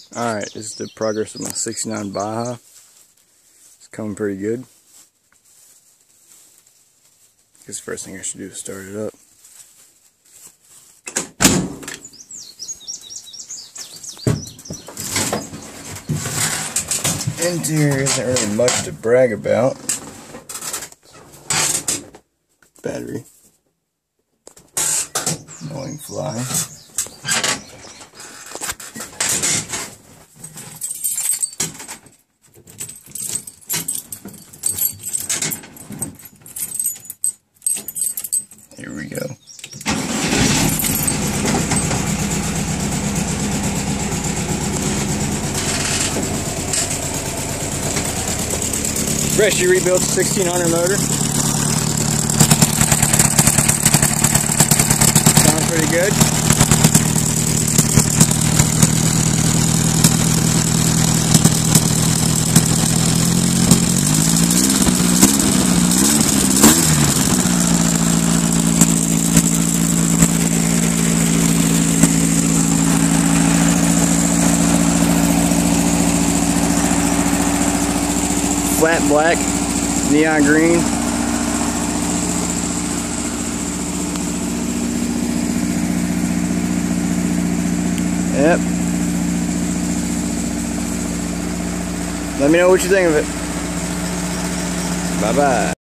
Alright, this is the progress of my 69 Baja. It's coming pretty good. I guess the first thing I should do is start it up. Interior isn't really much to brag about. Battery. Annoying fly. Here we go. Freshly rebuilt 1600 motor. Sounds pretty good. Flat black, neon green. Yep. Let me know what you think of it. Bye-bye.